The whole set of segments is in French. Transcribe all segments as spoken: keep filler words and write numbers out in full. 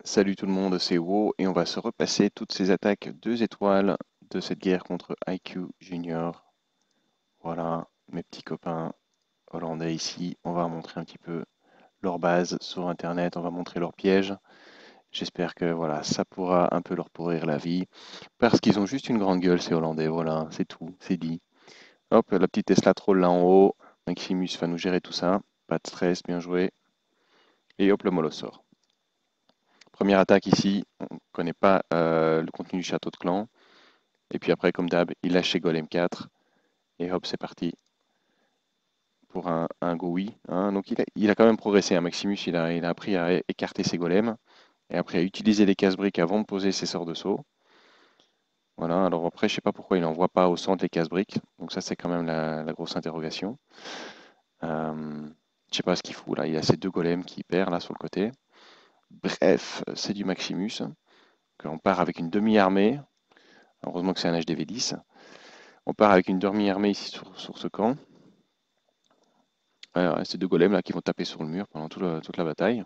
Salut tout le monde, c'est Wo et on va se repasser toutes ces attaques deux étoiles de cette guerre contre I Q Junior. Voilà, mes petits copains hollandais ici, on va montrer un petit peu leur base sur internet, on va montrer leurs pièges. J'espère que voilà, ça pourra un peu leur pourrir la vie parce qu'ils ont juste une grande gueule ces hollandais, voilà, c'est tout, c'est dit. Hop, la petite Tesla troll là en haut, Maximus va nous gérer tout ça, pas de stress, bien joué. Et hop, le mollo sort. Première attaque ici, on ne connaît pas euh, le contenu du château de clan. Et puis après, comme d'hab, il lâche ses golem quatre. Et hop, c'est parti pour un, un go oui. Hein. Donc il a, il a quand même progressé. Hein. Maximus, il a, il a appris à écarter ses golems. Et après à utiliser les casse-briques avant de poser ses sorts de saut. Voilà, alors après, je sais pas pourquoi il n'envoie pas au centre les casse-briques. Donc ça, c'est quand même la, la grosse interrogation. Euh, je sais pas ce qu'il fout là. Il a ces deux golems qui perd là sur le côté. Bref, c'est du Maximus. On part avec une demi-armée. Heureusement que c'est un H D V dix. On part avec une demi-armée ici sur, sur ce camp. Ouais, ouais, ces deux golems là qui vont taper sur le mur pendant tout le- toute la bataille.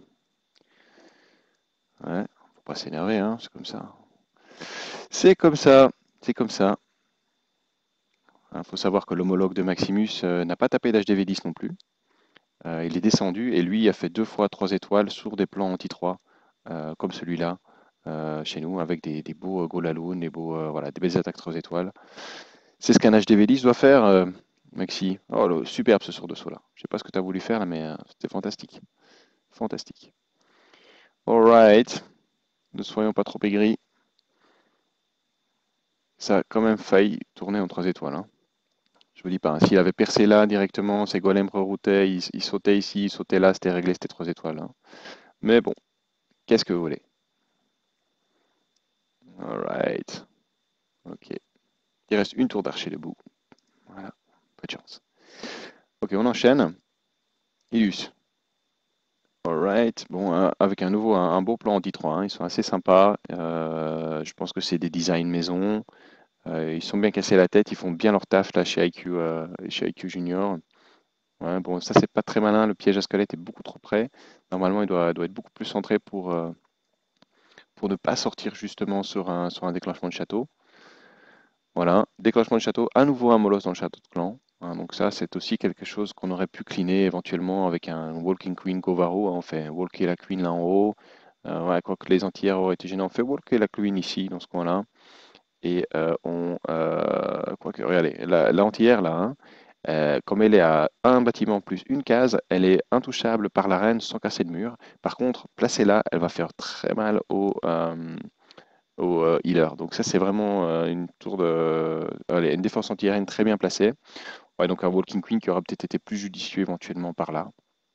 Ouais, faut pas s'énerver, hein, c'est comme ça. C'est comme ça, c'est comme ça. Il faut savoir que l'homologue de Maximus euh, n'a pas tapé d'H D V dix non plus. Euh, il est descendu et lui a fait deux fois trois étoiles sur des plans anti trois, euh, comme celui-là, euh, chez nous, avec des, des beaux euh, Golaloon, des beaux, euh, voilà, des belles attaques trois étoiles. C'est ce qu'un H D V dix doit faire, euh, Maxi. Oh, le, superbe ce sort de saut là. Je sais pas ce que tu as voulu faire là, mais euh, c'était fantastique. Fantastique. Alright, ne soyons pas trop aigris. Ça a quand même failli tourner en trois étoiles. Hein. Je vous dis pas, hein, s'il avait percé là directement, ses golems reroutaient, il, il sautait ici, il sautait là, c'était réglé, c'était trois étoiles. Hein. Mais bon, qu'est-ce que vous voulez? Alright. Ok. Il reste une tour d'archer debout. Voilà. Pas de chance. Ok, on enchaîne. Ilus. Alright. Bon, euh, avec un nouveau, un, un beau plan anti trois. Hein. Ils sont assez sympas. Euh, je pense que c'est des designs maison. Euh, ils sont bien cassés la tête. Ils font bien leur taf là chez I Q, euh, chez I Q Junior. Ouais, bon, ça c'est pas très malin, le piège à squelette est beaucoup trop près. Normalement, il doit, doit être beaucoup plus centré pour, euh, pour ne pas sortir justement sur un, sur un déclenchement de château. Voilà, déclenchement de château, à nouveau un molosse dans le château de clan. Hein, donc ça, c'est aussi quelque chose qu'on aurait pu cleaner éventuellement avec un Walking Queen Govaro. Hein, on fait walker la Queen là en haut. Euh, ouais, quoique les anti-airs auraient été gênants, on fait walker la Queen ici, dans ce coin-là. Et euh, on... Euh, quoique, regardez, la, la anti-air là, hein, Euh, comme elle est à un bâtiment plus une case, elle est intouchable par l'arène sans casser de mur. Par contre, placée là, elle va faire très mal au, euh, au euh, healer. Donc ça, c'est vraiment euh, une tour de, allez, une défense anti-aérienne très bien placée. Ouais, donc un Walking Queen qui aurait peut-être été plus judicieux éventuellement par là.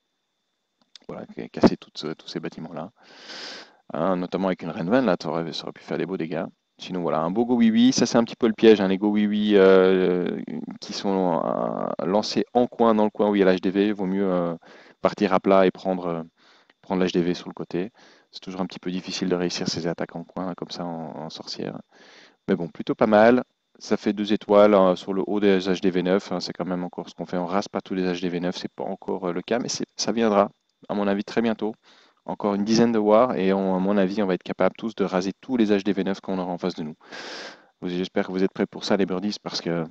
Voilà, casser toutes, tous ces bâtiments-là. Hein, notamment avec une Renvan, là, ça aurait, ça aurait pu faire des beaux dégâts. Sinon, voilà, un beau Go Oui Oui, ça c'est un petit peu le piège, hein, les Go Oui Oui euh, qui sont euh, lancés en coin, dans le coin où il y a l'H D V, vaut mieux euh, partir à plat et prendre, euh, prendre l'H D V sur le côté. C'est toujours un petit peu difficile de réussir ces attaques en coin, comme ça, en, en sorcière. Mais bon, plutôt pas mal. Ça fait deux étoiles euh, sur le haut des H D V neuf, hein, c'est quand même encore ce qu'on fait. On rase pas tous les H D V neuf, c'est pas encore euh, le cas, mais ça viendra, à mon avis, très bientôt. Encore une dizaine de wars et on, à mon avis, on va être capable tous de raser tous les H D V neuf qu'on aura en face de nous. J'espère que vous êtes prêts pour ça, les birdies, parce que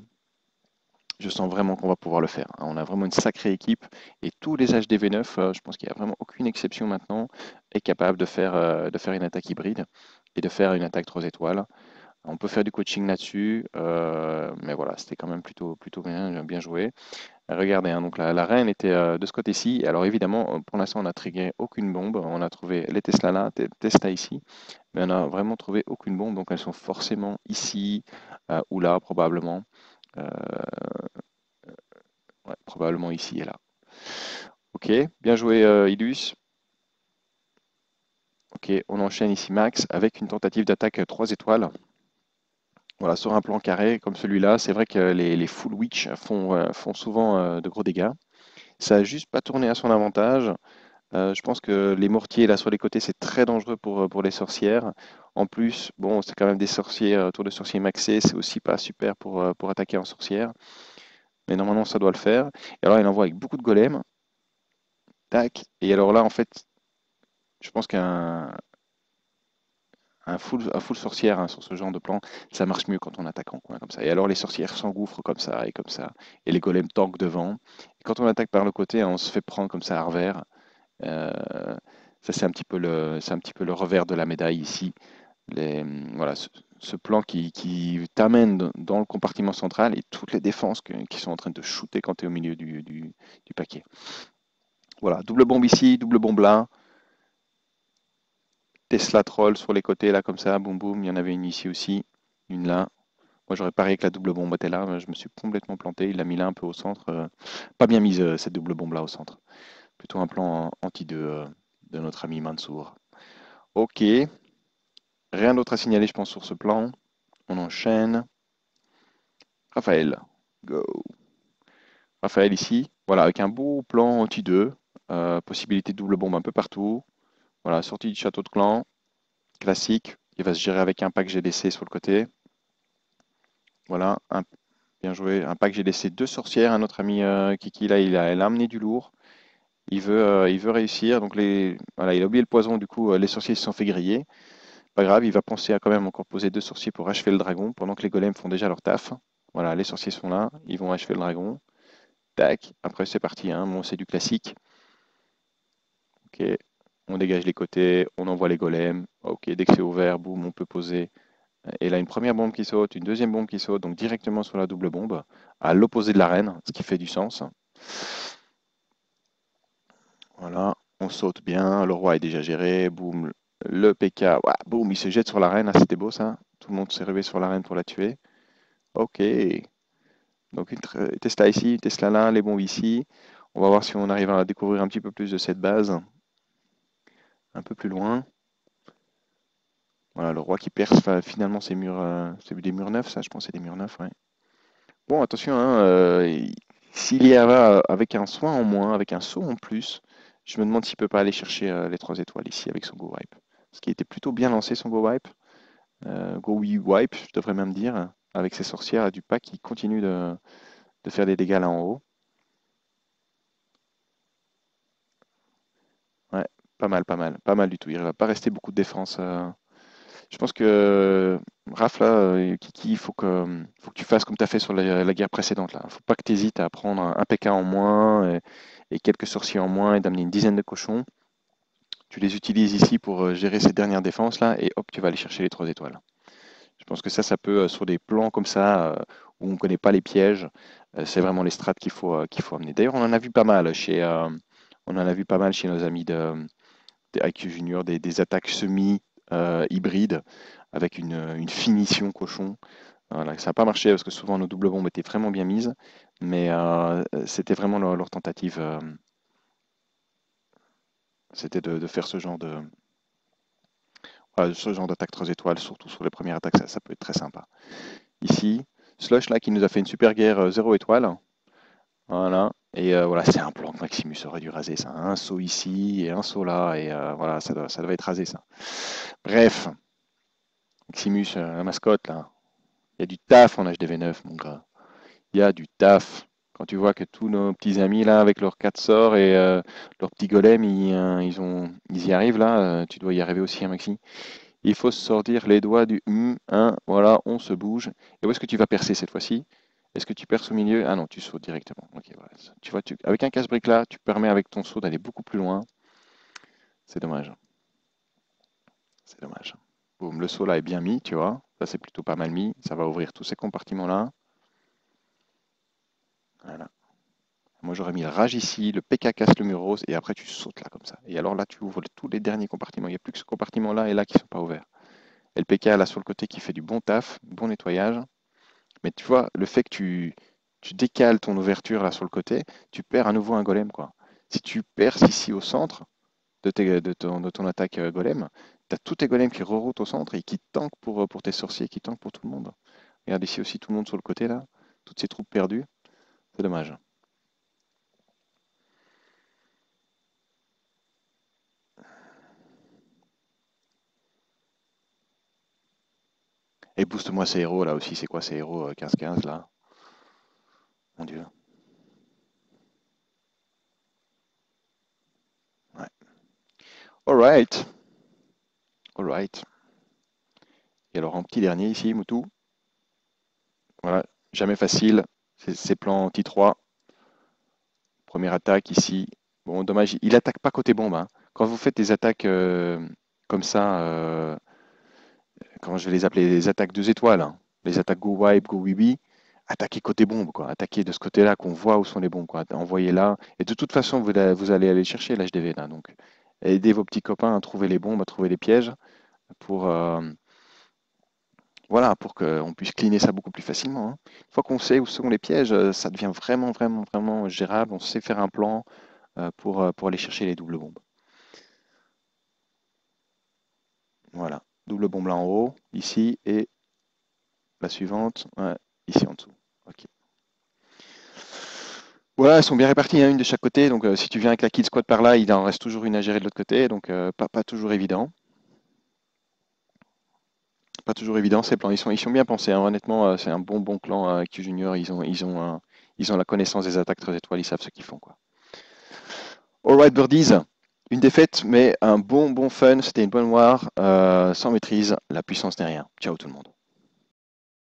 je sens vraiment qu'on va pouvoir le faire. On a vraiment une sacrée équipe et tous les H D V neuf, euh, je pense qu'il n'y a vraiment aucune exception maintenant, est capable de faire, euh, de faire une attaque hybride et de faire une attaque trois étoiles. On peut faire du coaching là-dessus, euh, mais voilà, c'était quand même plutôt, plutôt bien, bien joué. Regardez, hein, donc la, la reine était euh, de ce côté-ci. Alors évidemment, pour l'instant, on n'a trigué aucune bombe. On a trouvé les Tesla là, Tesla ici, mais on n'a vraiment trouvé aucune bombe. Donc elles sont forcément ici euh, ou là, probablement. Euh, ouais, probablement ici et là. Ok, bien joué, euh, Ilus. Ok, on enchaîne ici Max avec une tentative d'attaque trois étoiles. Voilà, sur un plan carré comme celui-là, c'est vrai que les, les full witch font, euh, font souvent euh, de gros dégâts. Ça n'a juste pas tourné à son avantage. Euh, je pense que les mortiers là sur les côtés, c'est très dangereux pour, euh, pour les sorcières. En plus, bon, c'est quand même des sorciers, euh, tour de sorcier maxé, c'est aussi pas super pour, euh, pour attaquer en sorcière. Mais normalement, ça doit le faire. Et alors, il envoie avec beaucoup de golems. Tac. Et alors là, en fait, je pense qu'un un full, un full sorcière hein, sur ce genre de plan, ça marche mieux quand on attaque en coin comme ça. Et alors les sorcières s'engouffrent comme ça et comme ça, et les golems tankent devant. Et quand on attaque par le côté, hein, on se fait prendre comme ça à revers. Euh, ça c'est un petit peu le, c'est un petit peu le revers de la médaille ici. Les, voilà, ce, ce plan qui, qui t'amène dans le compartiment central et toutes les défenses que- qui sont en train de shooter quand tu es au milieu du, du- du paquet. Voilà, double bombe ici, double bombe là. Tesla troll sur les côtés là comme ça, boum boum. Il y en avait une ici aussi, une là. Moi j'aurais parié que la double bombe était là, mais je me suis complètement planté. Il l'a mis là un peu au centre. euh, pas bien mise euh, cette double bombe là au centre. Plutôt un plan anti deux euh, de notre ami Mansour. Ok, rien d'autre à signaler je pense sur ce plan. On enchaîne. Raphaël, go. Raphaël ici, voilà, avec un beau plan anti deux, euh, possibilité de double bombe un peu partout. Voilà, sortie du château de clan, classique. Il va se gérer avec un pack G D C sur le côté. Voilà, un, bien joué. Un pack G D C, deux sorcières. Un autre ami euh, Kiki, là, il a, il a amené du lourd. Il veut, euh, il veut réussir. Donc, les, voilà, il a oublié le poison. Du coup, euh, les sorciers se sont fait griller. Pas grave, il va penser à quand même encore poser deux sorciers pour achever le dragon pendant que les golems font déjà leur taf. Voilà, les sorciers sont là. Ils vont achever le dragon. Tac. Après, c'est parti. Hein. Bon, c'est du classique. Ok, on dégage les côtés, on envoie les golems. Ok, dès que c'est ouvert, boum, on peut poser. Et là, une première bombe qui saute, une deuxième bombe qui saute, donc directement sur la double bombe, à l'opposé de l'arène, ce qui fait du sens. Voilà, on saute bien, le roi est déjà géré, boum, le P K, ouah, boum, il se jette sur l'arène, ah, c'était beau ça. Tout le monde s'est rué sur l'arène pour la tuer. Ok, donc une tr- Tesla ici, une Tesla là, les bombes ici. On va voir si on arrive à découvrir un petit peu plus de cette base, un peu plus loin. Voilà, le roi qui perce enfin, finalement ces murs, euh, c'est des murs neufs, ça, je pense, que c'est des murs neufs, ouais. Bon, attention, hein, euh, il- s'il y va avec un soin en moins, avec un saut en plus, je me demande s'il peut pas aller chercher euh, les trois étoiles ici avec son go wipe. Parce qu'il était plutôt bien lancé son go wipe, euh, go we wipe, je devrais même dire, avec ses sorcières du pack qui continuent de, de faire des dégâts là en haut. Ouais, pas mal, pas mal, pas mal du tout. Il va pas rester beaucoup de défense. euh, Je pense que Raph, là, euh, Kiki, il faut que, faut que tu fasses comme tu as fait sur la, la guerre précédente. Là. Faut pas que tu hésites à prendre un, un P K en moins et, et quelques sorciers en moins et d'amener une dizaine de cochons. Tu les utilises ici pour euh, gérer ces dernières défenses là et hop, tu vas aller chercher les trois étoiles. Je pense que ça, ça peut, euh, sur des plans comme ça, euh, où on ne connaît pas les pièges, euh, c'est vraiment les strats qu'il faut, euh, qu'il faut amener. D'ailleurs, on en a vu pas mal chez, euh, on en a vu pas mal chez nos amis de, des I Q Junior, des, des attaques semi-hybrides avec une, une finition cochon. Voilà, ça n'a pas marché parce que souvent nos doubles bombes étaient vraiment bien mises, mais euh, c'était vraiment leur, leur tentative, euh, c'était de, de faire ce genre de, voilà, ce genre d'attaque trois étoiles, surtout sur les premières attaques, ça, ça peut être très sympa. Ici, Slush là qui nous a fait une super guerre euh, zéro étoile, voilà, et euh, voilà, c'est un plan que Maximus aurait dû raser ça, un saut ici et un saut là, et euh, voilà, ça doit, ça doit être rasé ça. Bref, Maximus, euh, la mascotte là, il y a du taf en H D V neuf, mon gars. Il y a du taf. Quand tu vois que tous nos petits amis là, avec leurs quatre sorts et euh, leurs petits golems, ils, euh, ils ont, ils y arrivent là, euh, tu dois y arriver aussi, hein, Maxi. Il faut se sortir les doigts du hum, hein, voilà, on se bouge. Et où est-ce que tu vas percer cette fois-ci? Est-ce que tu perces au milieu? Ah non, tu sautes directement. Ok, voilà. Tu vois, tu- avec un casse-brique là, tu permets avec ton saut d'aller beaucoup plus loin. C'est dommage. C'est dommage. Boum, le saut là est bien mis, tu vois. Ça, c'est plutôt pas mal mis. Ça va ouvrir tous ces compartiments là. Voilà. Moi, j'aurais mis le rage ici, le P K casse le mur rose, et après tu sautes là comme ça. Et alors là, tu ouvres tous les derniers compartiments. Il n'y a plus que ce compartiment-là et là qui ne sont pas ouverts. Et le P K là sur le côté qui fait du bon taf, bon nettoyage. Mais tu vois, le fait que tu, tu décales ton ouverture là sur le côté, tu perds à nouveau un golem, quoi. Si tu perces ici au centre de, tes- de ton, de ton attaque euh, golem, tu as tous tes golems qui reroutent au centre et qui tankent pour, euh, pour tes sorciers, qui tankent pour tout le monde. Regarde ici aussi tout le monde sur le côté là, toutes ces troupes perdues. C'est dommage. Et booste-moi ces héros là aussi, c'est quoi ces héros euh, quinze quinze là? Mon Dieu. Ouais. Alright. Alright. Et alors en petit dernier ici, Moutou, voilà, jamais facile, c'est plan anti trois. Première attaque ici. Bon, dommage, il attaque pas côté bombe, hein. Quand vous faites des attaques euh, comme ça, euh, comment je vais les appeler, les attaques deux étoiles, hein. Les attaques go wipe, go wibi, attaquez côté bombe, quoi. Attaquez de ce côté-là, qu'on voit où sont les bombes, quoi. Envoyez là. Et de toute façon, vous, vous allez aller chercher l'H D V là. Donc, aidez vos petits copains à trouver les bombes, à trouver les pièges pour, euh, voilà, pour qu'on puisse cleaner ça beaucoup plus facilement, hein. Une fois qu'on sait où sont les pièges, euh, ça devient vraiment, vraiment, vraiment gérable. On sait faire un plan euh, pour, euh, pour aller chercher les doubles bombes. Voilà, double bombe là en haut, ici, et la suivante, ouais, ici en dessous. Ok. Voilà, elles sont bien réparties, hein, une de chaque côté. Donc, euh, si tu viens avec la kill squad par là, il en reste toujours une à gérer de l'autre côté. Donc, euh, pas, pas toujours évident. Pas toujours évident ces plans. Ils sont, ils sont bien pensés, hein. Honnêtement, euh, c'est un bon, bon clan euh, Q Junior. Ils ont, ils, ont, euh, ils ont la connaissance des attaques trois étoiles. Ils savent ce qu'ils font, quoi. Alright, birdies. Une défaite, mais un bon, bon fun. C'était une bonne war. Euh, sans maîtrise, la puissance n'est rien. Ciao tout le monde.